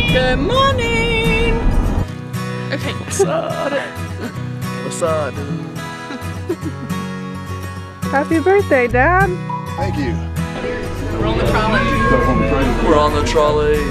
Good morning! Okay, What's up? What's up, dude? Happy birthday, Dad! Thank you. We're on the trolley. We're on the trolley.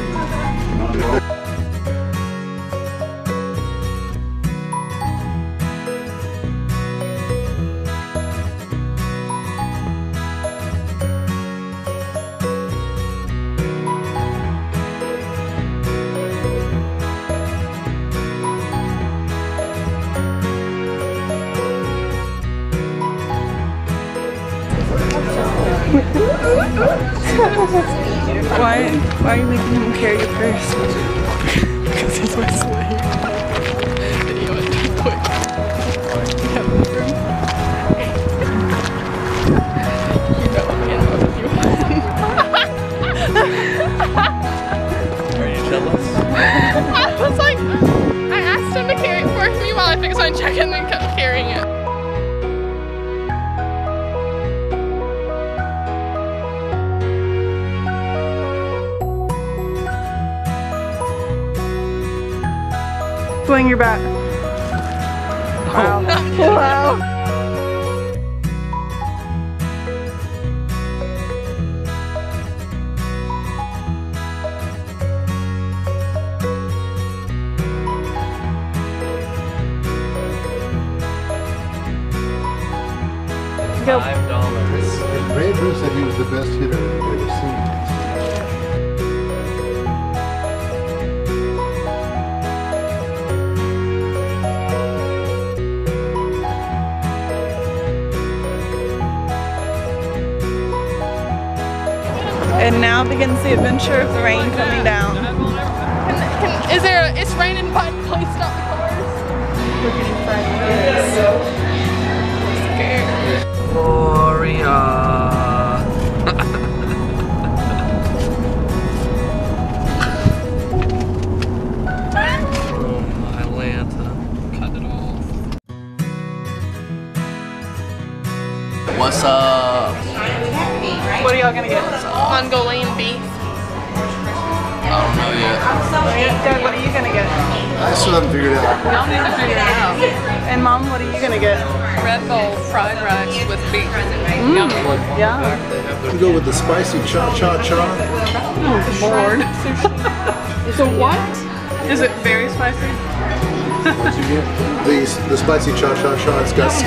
Why are you making him carry your purse? Because he's my slave. Video it quick. You have this room. You know if you want. Are you jealous? I was like, I asked him to carry it for me while I fixed my check and then kept carrying it. Swing your bat. Wow. Wow. Go. $5. Babe Ruth said he was the best hitter I've ever seen. And now begins the adventure of the rain coming down. It's raining, but please stop the cars. We're getting scared. Gloria. Atlanta. Cut it off. What's up? What are y'all gonna get? Mongolian beef. I don't know yet. Doug, what are you gonna get? I still haven't figured it out. Y'all need to figure it out. And Mom, what are you gonna get? Red Bull fried rice with beef. Yeah. We go with the spicy cha-cha-cha. Bored. So what? Is it very spicy? What you get? The spicy cha-cha-cha. It's got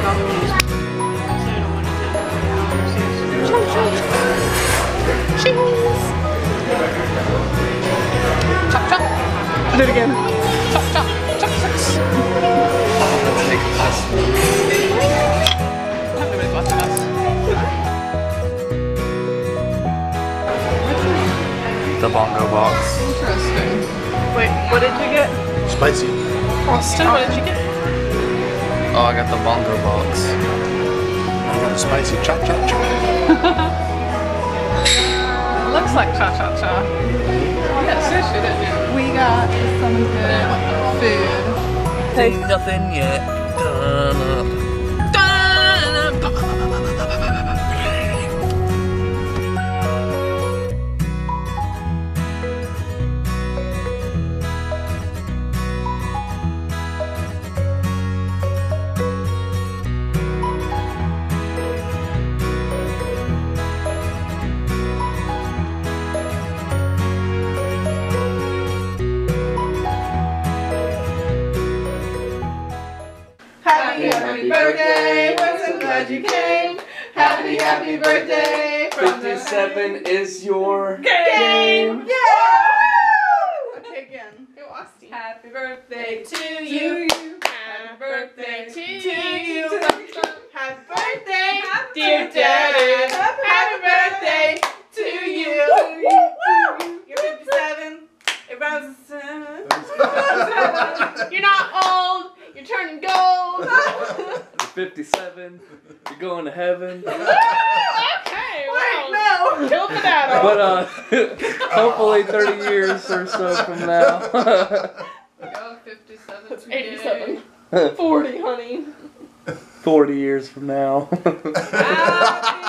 Chop chop. Do it again. Chop chop. Chop chop. Nobody's watching us. The bongo box. Interesting. Wait, what did you get? spicy. Austin, what did you get? Oh, I got the bongo box. I got the spicy cha-cha-cha. Looks like cha-cha-cha. Yeah, sushi, didn't it? We got some good food. Hey, Nothing yet. happy birthday, we're so glad you came. Happy birthday from 57 is your game. Yeah! Okay, again. Go Austin. Happy birthday to you. Happy birthday to you. Happy birthday, dear Daddy. Happy birthday to you. You're 57. Everybody's 7. You're not old. You're turning gold. You're 57. You're going to heaven. Okay, Wait, wow. no. Kill the dad off. But hopefully 30 years or so from now. Go 57. That's today. 87. 40, honey. 40 years from now. Happy